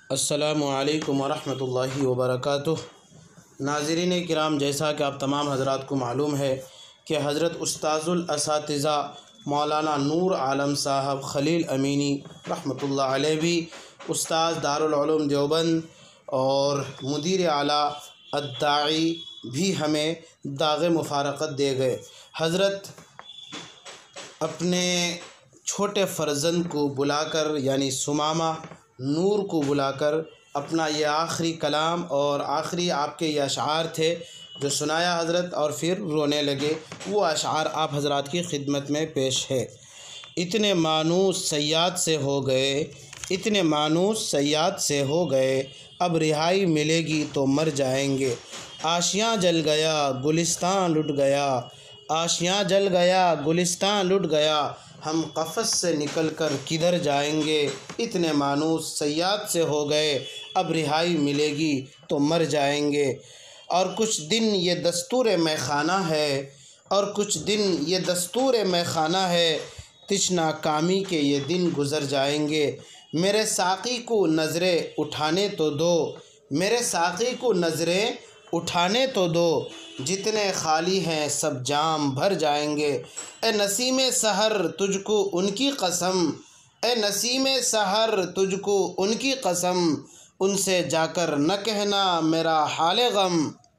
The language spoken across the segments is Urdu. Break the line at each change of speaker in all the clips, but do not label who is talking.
السلام علیکم ورحمۃ اللہ وبرکاتہ۔ ناظرین کرام، جیسا کہ آپ تمام حضرات کو معلوم ہے کہ حضرت استاذ الاساتذہ مولانا نور عالم صاحب خلیل امینی رحمۃ اللہ علیہ بھی استاذ دارالعلوم دیوبند اور مدیر اعلیٰ الداعی بھی ہمیں داغ مفارقت دے گئے۔ حضرت اپنے چھوٹے فرزند کو بلا کر، یعنی ثمامہ نور کو بلا کر اپنا یہ آخری کلام اور آخری آپ کے یہ اشعار تھے جو سنایا حضرت، اور پھر رونے لگے۔ وہ اشعار آپ حضرات کی خدمت میں پیش ہے۔ اتنے مانوس صیاد سے ہو گئے، اتنے مانوس صیاد سے ہو گئے، اب رہائی ملے گی تو مر جائیں گے۔ آشیاں جل گیا گلستان لٹ گیا، آشیاں جل گیا گلستان لٹ گیا، ہم قفس سے نکل کر کدھر جائیں گے۔ اتنے مانوس صیاد سے ہو گئے، اب رہائی ملے گی تو مر جائیں گے۔ اور کچھ دن یہ دستور میخانہ ہے، اور کچھ دن یہ دستور میخانہ ہے، تشنا کامی کے یہ دن گزر جائیں گے۔ میرے ساقی کو نظریں اٹھانے تو دو، میرے ساقی کو نظریں اٹھانے تو دو، جتنے خالی ہیں سب جام بھر جائیں گے۔ اے نسیم سحر تجھ کو ان کی قسم، اے نسیم سحر تجھ کو ان کی قسم، ان سے جا کر نہ کہنا میرا حال غم۔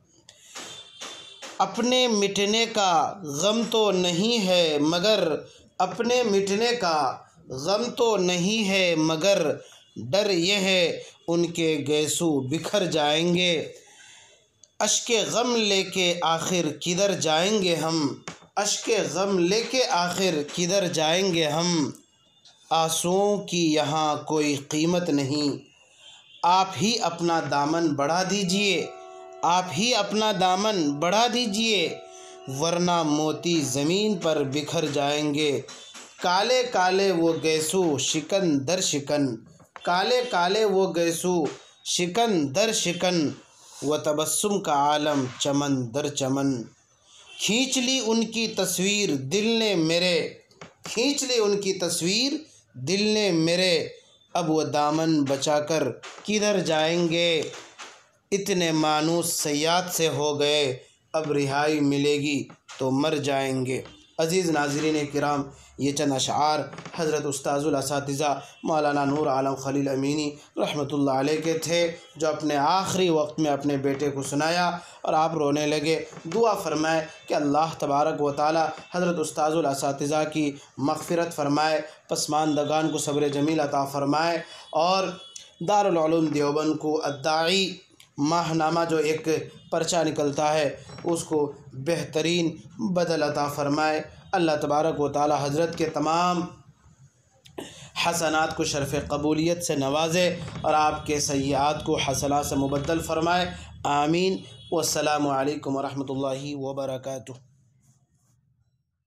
اپنے مٹنے کا غم تو نہیں ہے مگر، اپنے مٹنے کا غم تو نہیں ہے مگر، ڈر یہ ہے ان کے گیسو بکھر جائیں گے۔ اشک غم لے کے آخر کدھر جائیں گے ہم، اشک غم لے کے آخر کدھر جائیں گے ہم، آنسوؤں کی یہاں کوئی قیمت نہیں۔ آپ ہی اپنا دامن بڑھا دیجئے، آپ ہی اپنا دامن بڑھا دیجئے، ورنہ موتی زمین پر بکھر جائیں گے۔ کالے کالے وہ گیسو شکن در شکن، کالے کالے وہ گیسو شکن در شکن، و تبسم کا عالم چمن در چمن۔ کھینچ لی ان کی تصویر دل نے میرے، کھینچ لی ان کی تصویر دل نے میرے، اب وہ دامن بچا کر کدھر جائیں گے۔ اتنے مانوس صیاد سے ہو گئے، اب رہائی ملے گی تو مر جائیں گے۔ عزیز ناظرین کرام، یہ چند اشعار حضرت استاذ الاساتذہ مولانا نور عالم خلیل امینی رحمۃ اللہ علیہ کے تھے، جو اپنے آخری وقت میں اپنے بیٹے کو سنایا اور آپ رونے لگے۔ دعا فرمائے کہ اللہ تبارک و تعالی حضرت استاذ الاساتذہ کی مغفرت فرمائے، پسماندگان کو صبر جمیل عطا فرمائے، اور دارالعلوم دیوبند کو الداعی ماہنامہ جو ایک پرچہ نکلتا ہے اس کو بہترین بدل عطا فرمائے۔ اللہ تبارک و تعالی حضرت کے تمام حسنات کو شرف قبولیت سے نوازے اور آپ کے سیئات کو حسنات سے مبدل فرمائے، آمین۔ والسلام علیکم ورحمۃ اللہ وبرکاتہ۔